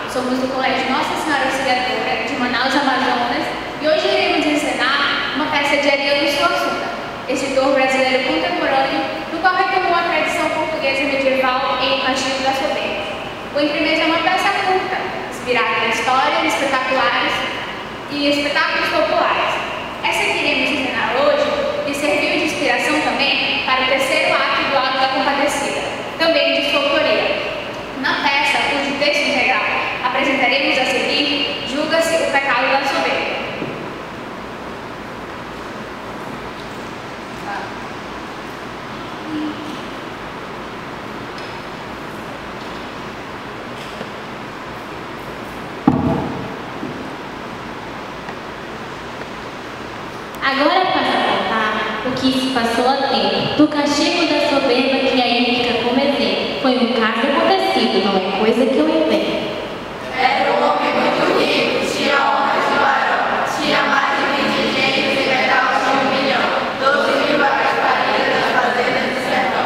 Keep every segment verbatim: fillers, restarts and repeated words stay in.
Somos do Colégio Nossa Senhora Auxiliadora de Manaus, Amazonas, e hoje iremos encenar uma peça de Ariano Suassuna, escritor brasileiro contemporâneo, no qual retomou a tradição portuguesa medieval em O Castigo da Soberba. O Entre Mesa é uma peça curta, inspirada em histórias espetaculares e espetáculos populares. Essa que iremos encenar hoje lhe serviu de inspiração também para o terceiro ato do Auto da Compadecida, também de sua autoria. Na peça, cujo texto integral apresentaremos a seguir, julga-se o pecado da soberba. Agora passa a contar o que se passou há tempo, do castigo da soberba que aí fica como exemplo. Foi um caso acontecido, não é coisa que eu invento. Era um homem muito rico, tinha honras de barão, tinha mais de vinte engenhos e metais de um milhão, doze mil vacas paridas nas fazendas do sertão.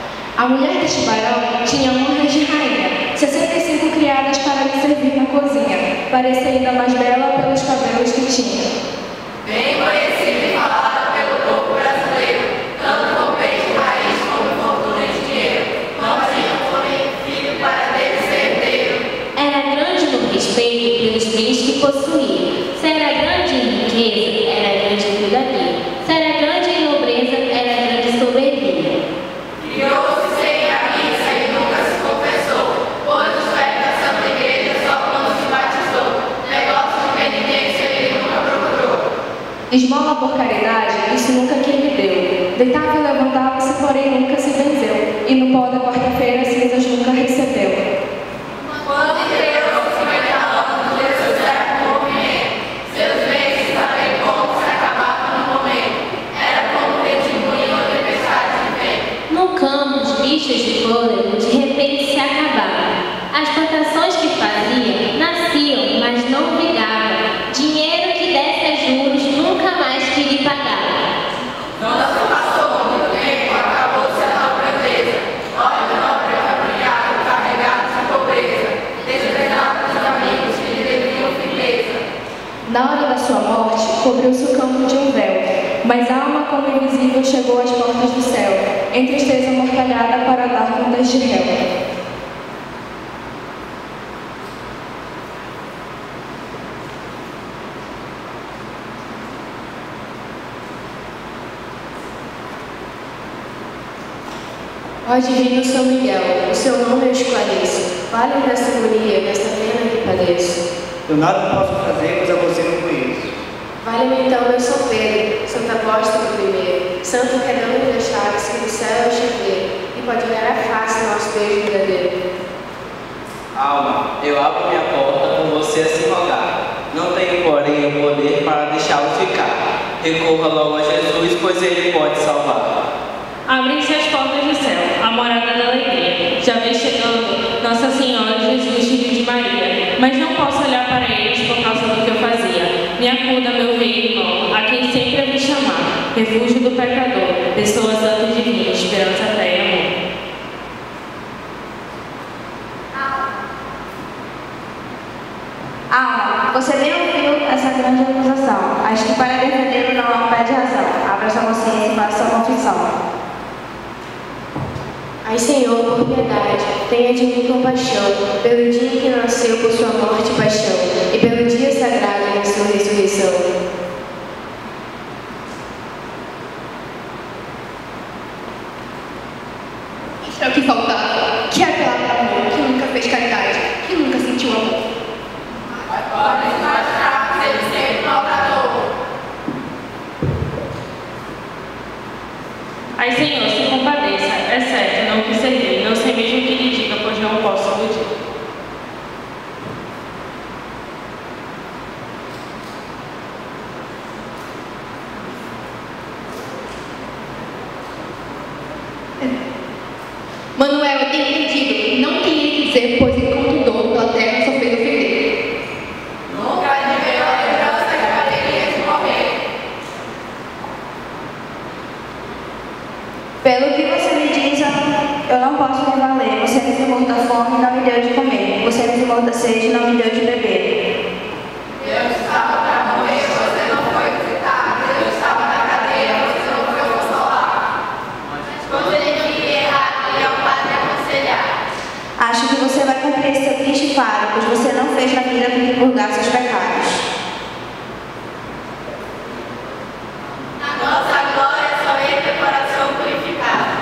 A mulher deste barão tinha honras de rainha, sessenta e cinco criadas para lhe servir na cozinha, parecia ainda mais bela pelos cabelos que tinha. Bem conhecido e falado pelo povo brasileiro, tanto com peixe raiz como fortuna de dinheiro, não tinha porém filho para dele ser herdeiro. Era grande no respeito pelos bens que possuía. Se era grande em riqueza, era grande em cidadania. Se era grande em nobreza, era grande soberania. Criou-se sem a missa e nunca se confessou, pois os pés da Santa Igreja só quando se batizou. Negócio de penitência ele nunca procurou. Esmola por caridade, isso nunca que lhe deu. Deitava e levantava-se, porém nunca se benzeu, e no pó da quarta-feira cinzas nunca recebeu. Quando inteirou cinquenta anos, Jesus era movimento, seus bens sabem como se acabavam no momento. Era como redemoinho ou tempestade de vento. No campo, os bichos de fôlego de repente se acabavam. As plantações que fazia nasciam, mas não vingavam. Dinheiro que desse a juros nunca mais que lhe pagava. Não se passou muito tempo, acabou-se a tal grandeza. Olha o nobre cabrunhado, carregado de pobreza, desprezado dos amigos que lhe deviam firmeza. Na hora da sua morte, cobriu-se o campo de um véu, mas a alma como invisível chegou às portas do céu, em tristeza mortalhada para dar contas de réu. Ó divino São Miguel, o seu nome eu esclareço. Vale dessa agonia, dessa pena que padeço. Eu nada posso fazer, pois a você não conheço. Vale-me então meu São Pedro, Santo Apóstolo primeiro, Santo que é dono das chaves, que do céu é o chaveiro, e pode olhar a face do nosso beijo verdadeiro. Alma, eu abro minha porta com você a se rogar. Não tenho, porém, o poder para deixá-lo ficar. Recorra logo a Jesus, pois ele pode salvar. Abrem-se as portas do céu, a morada da alegria. Já vem chegando Nossa Senhora, Jesus, filho de Maria. Mas não posso olhar para eles por causa do que eu fazia. Me acuda, meu rei e irmão, a quem sempre eu vim chamar. Refúgio do pecador, pessoa santa e divina, esperança, fé e amor. Alma, você nem ouviu essa grande acusação. Acho que para defendê-lo não há um pé de razão. Abra sua consciência e faça sua confissão. Ai, Senhor, por piedade, tenha de mim compaixão, pelo dia em que nasceu por sua morte e paixão, e pelo dia sagrado de sua ressurreição. Isso é o que faltava. Que é aquela amor que nunca fez caridade, que nunca sentiu amor. Pode imaginar que ele sempre maltratou. Ai, Senhor, se compadeça, é certo, não quis servir, não sei mesmo o que lhe diga, pois não posso iludir. Manuel é entendido, não tem ele que dizer, pois enquanto o dono da terra só fez ofender. Nunca admirou a lembrança que valeria de morrer. Pelo que você me diz, eu não posso me valer. Você me ensinou da fome e não me deu de comer. Você me ensinou muita sede e não me deu de beber. Deus estava para morrer, você não foi visitar. Deus estava na cadeia, você não foi consolar. Quando ele via errado, ia ao padre aconselhar. Acho que você vai cumprir esse seu triste fardo, pois você não fez na vida purgar seus pecados. Na nossa glória só entra o coração purificado.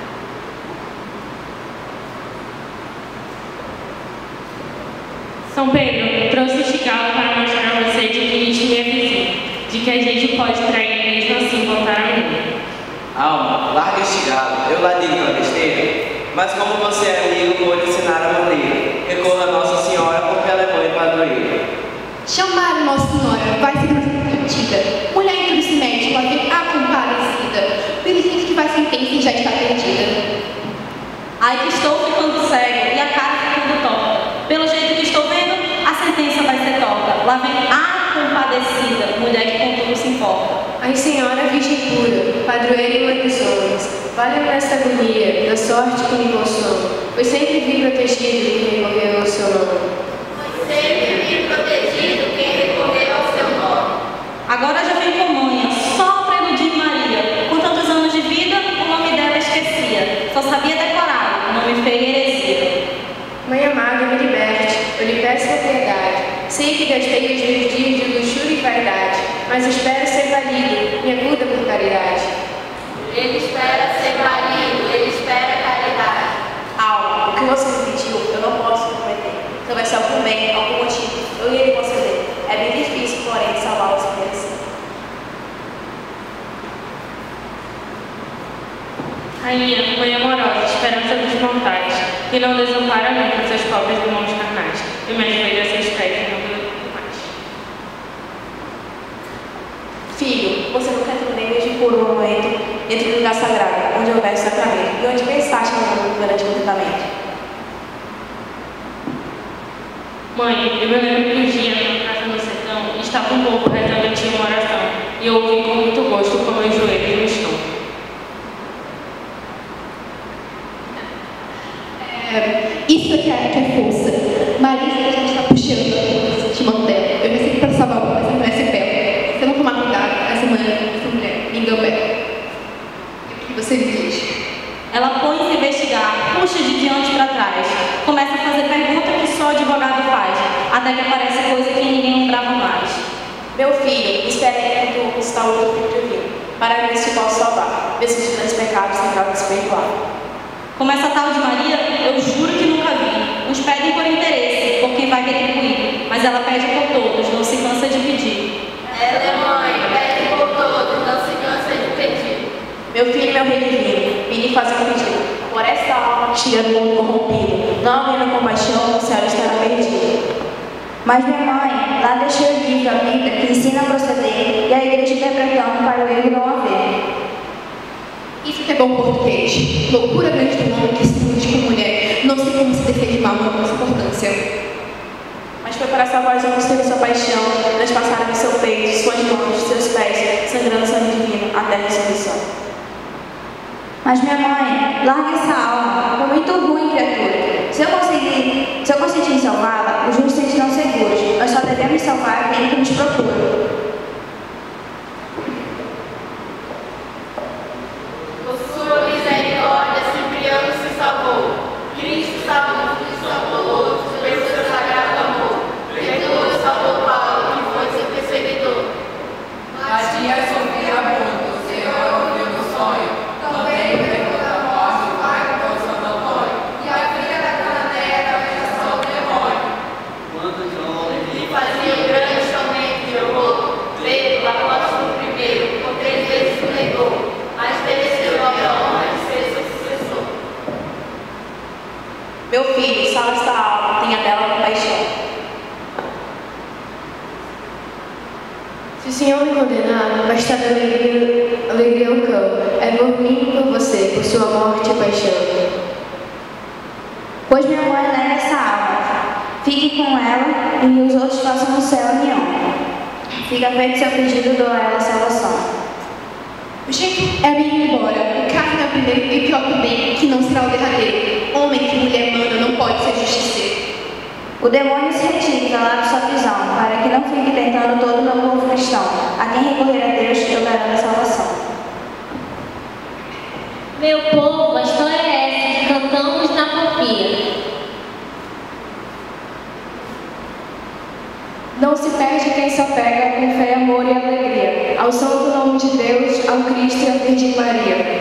São Pedro, trouxe este galo para mostrar a você de que Cristo me é vizinho, de que a gente pode trair e mesmo assim voltar a mim. Alma, larga este galo, eu lá digo a besteira. Mas como você é amigo, vou lhe ensinar a maneira. Recorra a Nossa Senhora, porque ela é mãe e padroeira. Chamaram Nossa Senhora, vai ser prometida. Mulher em tudo se mete, pode vir a comparecida. Feliz que vai sentença e já está perdida. Ai que estou ficando cego e a cara ficando torta. Pelo jeito que estou vendo, a sentença vai ser torta. Lá vem a compadecida, mulher que com tudo se importa. Ai, Senhora Virgem pura, padroeira e mãe dos homens, valha-me nesta agonia, da sorte que me consome, pois sempre vi protegido quem recorreu ao seu nome. Pois sempre vi protegido quem recorreu ao seu nome. Agora já vem com manha, só para iludir Maria. Com tantos anos de vida, o nome dela esquecia. Só sabia decorar, o nome feio e heresia. Mãe amada, me liberte, eu lhe peço a piedade. Sei que gastei os meus dias de luxúria e vaidade, mas espero ser valido, me acuda por caridade. Ele espera ser valido, ele espera caridade. Alma, o que você me pediu, eu não posso prometer. Se houver algum bem, algum motivo, eu ia lhe conceder. É bem difícil, porém, salvar os que merecem. Rainha, mãe amorosa, esperança dos mortais, que não desampara nunca seus pobres irmãos carnais, e mais velho a seus pés e não deu mais. Filho, você nunca entrou nem mesmo por um momento dentro do lugar sagrado, onde houver sacramento, e onde pensaste no mundo durante o contentamento. Mãe, eu me lembro que um dia, na casa do sertão, estava um pouco rezando em uma oração, e eu ouvi com muito gosto como meus joelhos no chão. É, isso aqui é, que é força. Marisa já está puxando a te mantendo. Eu pensei que para salvar o mas não é esse pé. Se eu não tomar cuidado, essa mulher, essa mulher me engambé. O que você me diz? Ela põe-se a investigar, puxa de diante para trás, começa a fazer pergunta que só o advogado faz, até que aparece coisa que ninguém lembrava mais. Meu filho, espere aí que tu está o outro filho de mim, para ver se posso salvar, ver se os grandes pecados tentaram se perdoar. Como essa tal de Maria, eu juro que nunca vi. Uns pedem por interesse, por quem vai retribuir, mas ela pede por todos, não se cansa de pedir. Ela é mãe, pede por todos, não se cansa de pedir. Meu filho, meu rei divino, vim lhe fazer um pedido. Por esta alma que tira do mundo corrompido, não havendo compaixão, o céu estará perdido. Mas minha mãe, lá deixei o livro, a Bíblia, que ensina a proceder, e a igreja interpretando para o erro não haver. Isso que é bom português. Loucura grande do homem que se ilude com mulher. Não sei como se defende mal com essa importância. Mas foi para salvar os homens que sua paixão, transpassaram em seu peito, suas mãos, seus pés, sangrando sangue divino, até a ressurreição. Mas minha mãe, larga essa alma, foi muito ruim, criatura. Se eu conseguir, se eu conseguir salvá-la, os justos sentirão seguros. Nós só devemos salvar aquele que nos procura. Por sua misericórdia, Cipriano se salvou. Cristo salvou, salvou outros, pelo seu sagrado amor. Perdoa, salvou Paulo, que foi seu perseguidor. Matias sofria muito, o Senhor ouviu no sonho. Também o tempo da morte, o pai do Santo Antônio. E a filha da Cananeia da vexação do demônio. Quantos homens E fazia um grande tormento de horror. Pedro, apóstolo primeiro, por três vezes o negou. Mas mereceu a honra de ser seu sucessor. Meu filho, salva esta alma, tenha dela compaixão. Se o Senhor me condenar, vai estar alegria, alegria ao cão. É por mim e por você, por sua morte e paixão. Pois minha mãe leva essa alma, fique com ela e os outros façam no céu união. Fica feito seu pedido, dou a ela a salvação. O jeito é me ir embora. O caso não é o primeiro e pior também, que não será o derradeiro. Homem que mulher manda não pode ser justiceiro. O demônio se retire da lá de sua prisão, para que não fique tentando todo o meu povo cristão. A quem recorrer a Deus, eu garanto a salvação. Meu povo, a história é essa que cantamos na copia. Não se perde quem se apega com fé, amor e alegria ao santo nome de Deus, ao Cristo e à Virgem Maria.